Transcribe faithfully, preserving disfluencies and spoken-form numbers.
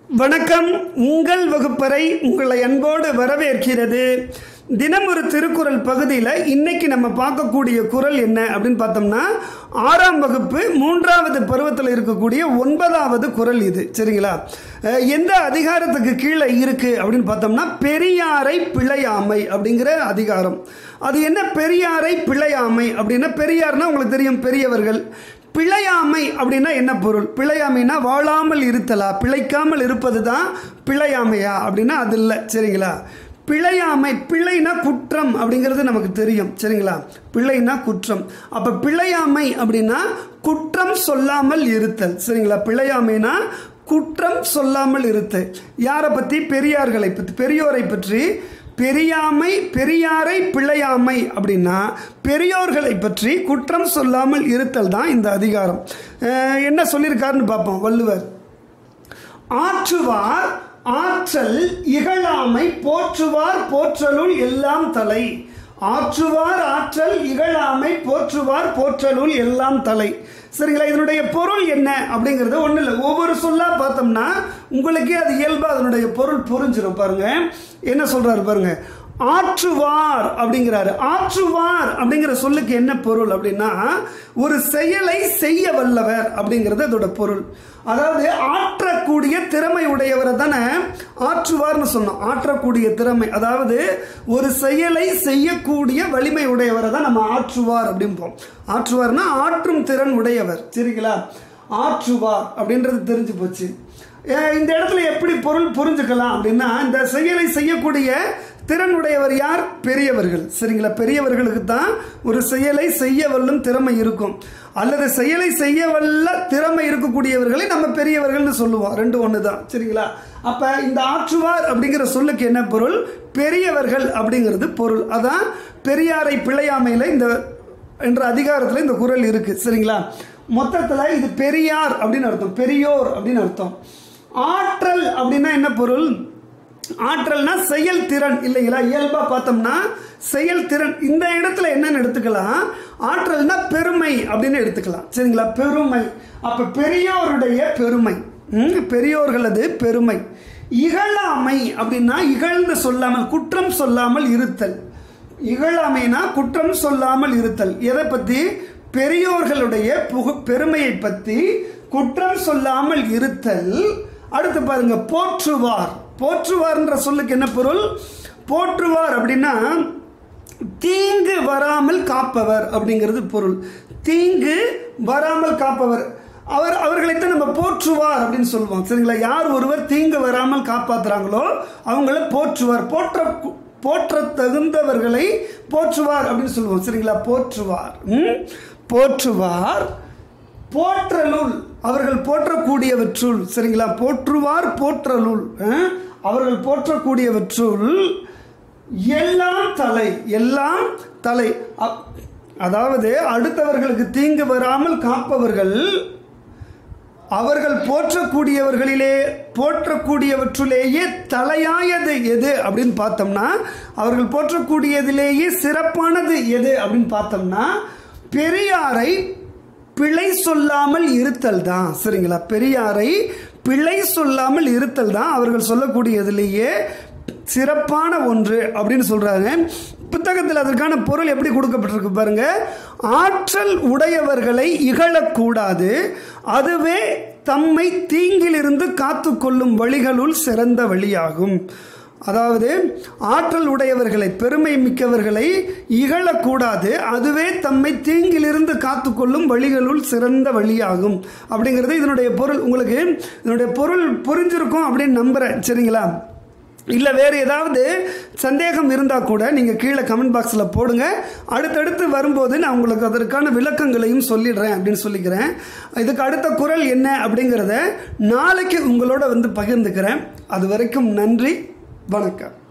வணக்கம். உங்கள் வகுப்பறை உங்களை அன்போடு வரவேற்கிறது. தினம் ஒரு திருக்குறள் பகுதியில் இன்னைக்கு நம்ம பார்க்கக்கூடிய குறள் என்ன அப்படின்னு பார்த்தோம்னா, ஆறாம் வகுப்பு மூன்றாவது பருவத்தில் இருக்கக்கூடிய ஒன்பதாவது குறள் இது. சரிங்களா? எந்த அதிகாரத்துக்கு கீழே இருக்கு அப்படின்னு பார்த்தோம்னா, பெரியாரை பிழையாமை அப்படிங்கிற அதிகாரம். அது என்ன பெரியாரை பிழையாமை அப்படின்னா, பெரியார்னா உங்களுக்கு தெரியும், பெரியவர்கள். பிழையாமை அப்படின்னா என்ன பொருள்? பிழையாமைனா வாழாமல் இருத்தலா, பிழைக்காமல் இருப்பது தான் பிழையாமையா அப்படின்னா அது இல்லை. சரிங்களா? பிழையாமை, பிழைனா குற்றம் அப்படிங்கிறது நமக்கு தெரியும். சரிங்களா? பிழைனா குற்றம். அப்போ பிழையாமை அப்படின்னா குற்றம் சொல்லாமல் இருத்தல். சரிங்களா? பிழையாமைனா குற்றம் சொல்லாமல் இருத்தல். யாரை பற்றி? பெரியார்களை பற்றி, பெரியோரை பற்றி. பெரியாமை, பெரியாரை பிழையாமை அப்படின்னா பெரியோர்களை பற்றி குற்றம் சொல்லாமல் இருத்தல் தான் இந்த அதிகாரம். என்ன சொல்லியிருக்காருன்னு பார்ப்போம். வள்ளுவர், ஆற்றுவார் ஆற்றல் இகழாமை போற்றுவார் போற்றலுள் எல்லாம் தலை. ஆற்றுவார் ஆற்றல் இகழாமை போற்றுவார் போற்றலுள் எல்லாம் தலை. சரிங்களா? இதனுடைய பொருள் என்ன அப்படிங்கிறது ஒன்றும் இல்லை. ஒவ்வொரு சொல்லா பார்த்தோம்னா உங்களுக்கே அது இயல்பாக அதனுடைய பொருள் புரிஞ்சிடும். பாருங்க என்ன சொல்றாரு பாருங்க. ஆற்றுவார் அப்படிங்கிறாரு. ஆற்றுவார் அப்படிங்கிற சொல்லுக்கு என்ன பொருள் அப்படின்னா, ஒரு செயலை செய்ய வல்லவர் அப்படிங்கிறது அதோட பொருள். அதாவது ஆற்றக்கூடிய திறமை உடையவரை தானே ஆற்றுவார்னு சொன்னோம். ஆற்றக்கூடிய திறமை, அதாவது ஒரு செயலை செய்யக்கூடிய வலிமை உடையவரை தான் நம்ம ஆற்றுவார் அப்படிம்போம். ஆற்றுவார்னா ஆற்றும் திறன் உடையவர். சரிங்களா? ஆற்றுவார் அப்படின்றது தெரிஞ்சு போச்சு. இந்த இடத்துல எப்படி பொருள் புரிஞ்சுக்கலாம் அப்படின்னா, இந்த செயலை செய்யக்கூடிய திறன் உடையவர் யார்? பெரியவர்கள். சரிங்களா? பெரியவர்களுக்கு தான் ஒரு செயலை செய்ய வல்லும் திறமை இருக்கும். அல்லது செயலை செய்ய வல்ல திறமை இருக்கக்கூடியவர்களை நம்ம பெரியவர்கள்னு சொல்லுவோம். ரெண்டு ஒன்று தான். சரிங்களா? அப்போ இந்த ஆற்றுவார் அப்படிங்கிற சொல்லுக்கு என்ன பொருள்? பெரியவர்கள் அப்படிங்கிறது பொருள். அதான் பெரியாரை பிழையாமையில் இந்த என்ற அதிகாரத்தில் இந்த குறள் இருக்கு. சரிங்களா? மொத்தத்தில் இது பெரியார் அப்படின்னு அர்த்தம், பெரியோர் அப்படின்னு அர்த்தம். ஆற்றல் அப்படின்னா என்ன பொருள்? ஆற்றல்னா செயல்திறன் இல்லைங்களா? இயல்பா பார்த்தோம்னா செயல்திறன். இந்த இடத்துல என்னன்னு எடுத்துக்கலாம், ஆற்றல்னா பெருமை அப்படின்னு எடுத்துக்கலாம். சரிங்களா? பெருமை. அப்ப பெரியோருடைய பெருமை, பெரியோர்களது பெருமை. இகழாமை அப்படின்னா இகழ்ந்து சொல்லாமல், குற்றம் சொல்லாமல் இருத்தல். இகழாமைனா குற்றம் சொல்லாமல் இருத்தல். எதை பத்தி? பெரியோர்களுடைய புகு பெருமையை பற்றி குற்றம் சொல்லாமல் இருத்தல். அடுத்து பாருங்க, போற்றுவார். போற்றுவார்ன்ற சொல்லுக்கு என்ன பொருள்? போற்றுவார் அப்படின்னா தீங்கு வராமல் காப்பவர் அப்படிங்கிறது பொருள். தீங்கு வராமல் காப்பவர். அவர் அவர்களைத்தான் நம்ம போற்றுவார் அப்படின்னு சொல்லுவோம். சரிங்களா? யார் ஒருவர் தீங்கு வராமல் காப்பாற்றுறாங்களோ அவங்கள போற்றுவார். போற்ற போற்ற தகுந்தவர்களை போற்றுவார் அப்படின்னு சொல்லுவோம். சரிங்களா? போற்றுவார். போற்றுவார் போற்றலுள், அவர்கள் போற்றக்கூடியவற்றுள். சரிங்களா? போற்றுவார் போற்றலுள், அவர்கள் போற்றக்கூடியவற்றுள் எல்லாம் தலை. எல்லாம் தலை. அதாவது அடுத்தவர்களுக்கு தீங்கு வராமல் காப்பவர்கள், அவர்கள் போற்றக்கூடியவர்களிலே போற்றக்கூடியவற்றுலேயே தலையாயது எது அப்படின்னு பார்த்தோம்னா, அவர்கள் போற்றக்கூடியதிலேயே சிறப்பானது எது அப்படின்னு பார்த்தோம்னா, பெரியாரை பிழை சொல்லாமல் இருத்தல் தான். சரிங்களா? பெரியாரை பிழை சொல்லாமல் இருத்தல் தான் அவர்கள் சொல்லக்கூடியதிலேயே சிறப்பான ஒன்று அப்படின்னு சொல்றாங்க. புத்தகத்தில் அதற்கான பொருள் எப்படி கொடுக்கப்பட்டிருக்கு பாருங்க. ஆற்றல் உடையவர்களை இகழக்கூடாது, அதுவே தம்மை தீங்கிலிருந்து காத்து கொள்ளும் வழிகளுள் சிறந்த வழியாகும். அதாவது ஆற்றல் உடையவர்களை, பெருமை மிக்கவர்களை இகழக்கூடாது, அதுவே தம்மை தீங்கிலிருந்து காத்துக்கொள்ளும் வழிகளுள் சிறந்த வழியாகும் அப்படிங்கிறது இதனுடைய பொருள். உங்களுக்கு இதனுடைய பொருள் புரிஞ்சிருக்கும் அப்படின்னு நம்புறேன். சரிங்களா? இல்லை வேறு ஏதாவது சந்தேகம் இருந்தால் கூட நீங்கள் கீழே கமெண்ட் பாக்ஸில் போடுங்க. அடுத்தடுத்து வரும்போது நான் உங்களுக்கு அதற்கான விளக்கங்களையும் சொல்லிடுறேன் அப்படின்னு சொல்லிக்கிறேன். இதுக்கு அடுத்த குறள் என்ன அப்படிங்கிறத நாளைக்கு உங்களோட வந்து பகிர்ந்துக்கிறேன். அது வரைக்கும் நன்றி, வணக்கம்.